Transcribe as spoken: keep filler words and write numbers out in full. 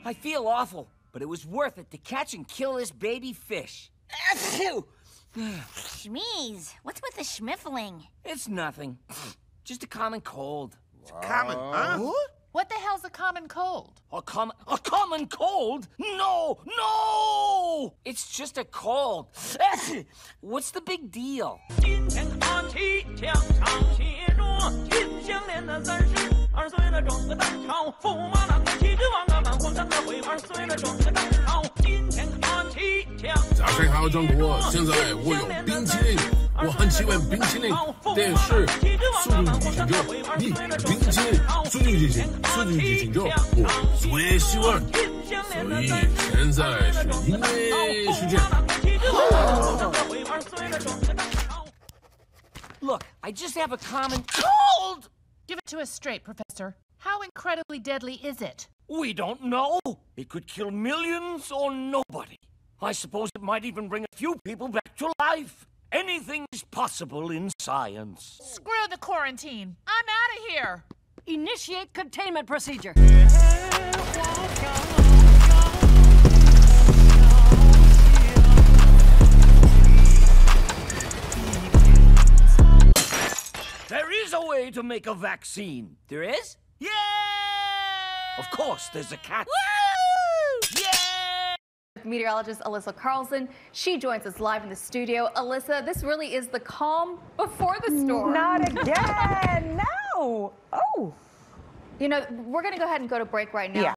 I feel awful, but it was worth it to catch and kill this baby fish. Achoo! Schmeez, what's with the schmiffling? It's nothing. Just a common cold. It's common, huh? What? What the hell's a common cold? A common... A common cold? No! No! It's just a cold. What's the big deal? 假谁还要张国？现在我有冰淇淋，我很喜欢冰淇淋。电视，速度与激情九，你冰淇淋，速度与激情，速度与激情九，我最喜欢。所以现在是音乐时间。 Look, I just have a common cold! Give it to us straight, Professor. How incredibly deadly is it? We don't know. It could kill millions or nobody. I suppose it might even bring a few people back to life. Anything is possible in science. Screw the quarantine. I'm out of here. Initiate containment procedure. There is a way to make a vaccine. There is? Yeah! Of course, there's a catch. Woo! Yeah! Meteorologist Alyssa Carlson. She joins us live in the studio. Alyssa, this really is the calm before the storm. Not again. No. Oh. You know, we're going to go ahead and go to break right now. Yeah.